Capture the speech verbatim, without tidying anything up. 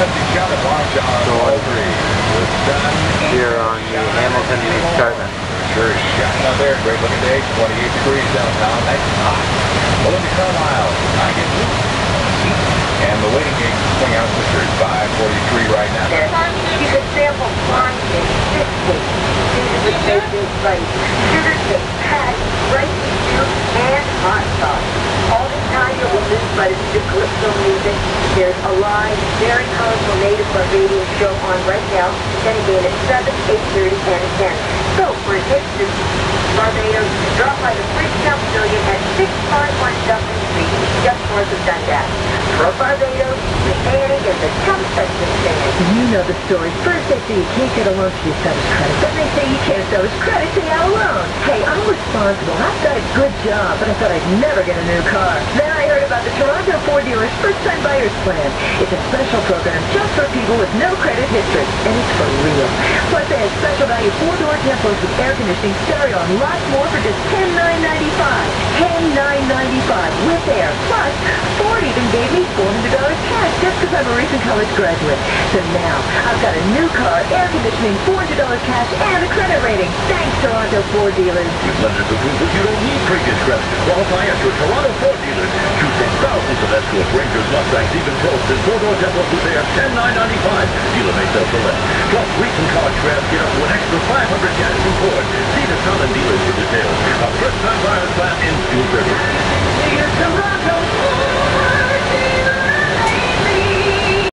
Here on the Hamilton Escarpment. Sure is shining out there. Great looking day. twenty-eight degrees downtown. Nice and hot. Well, in the Carlisle, I get loose. And the waiting game swing out to five forty-three right now. You could sample blind cake, fish cake, seasoned with bacon, rice, sugar cake, patty, rice stew, and hot sauce. All the time you'll be listened by the Calypso music. There's a live, very colorful native Barbadian show on right now, then again at seven, eight thirty, and ten. So, for a taste of Barbados, drop by the Bridgetown Pavilion at six fifty-one Dublin Street, just north of Dundas. For Barbados, the Annie and the Chum Festival Stand. You know the story. First they say you can't get a loan to establish credit. Then they say you can't establish credit to get a loan. Hey, I'm responsible. I've got a good job, but I thought I'd never get a new car. Then I heard about the Toronto Ford Dealers First-Time Buyers Plan. It's a special program just for people with no credit history, and it's for real. Plus, they have special value four-door Tempos with air conditioning, stereo, and lots more for just ten nine ninety-five. ten nine ninety-five with air. Plus, Ford even gave me four hundred dollars cash just because I'm a recent college graduate. So now, I've got a new car, air conditioning, four hundred dollars cash, and a credit rating. Thanks, Toronto Ford Dealers. With lenders who prove that you don't need previous credit to qualify at your Toronto Ford dealers. Choose from thousands of Escorts, Rangers, Mustangs, even Prosts, and four-door Tempos with air ten nine ninety-five. Dealer may self-select. Plus, recent college grads get up to an extra five hundred cash from Ford. See the common dealers for details. A first-time buyer's plan in Steel River. Here's Toronto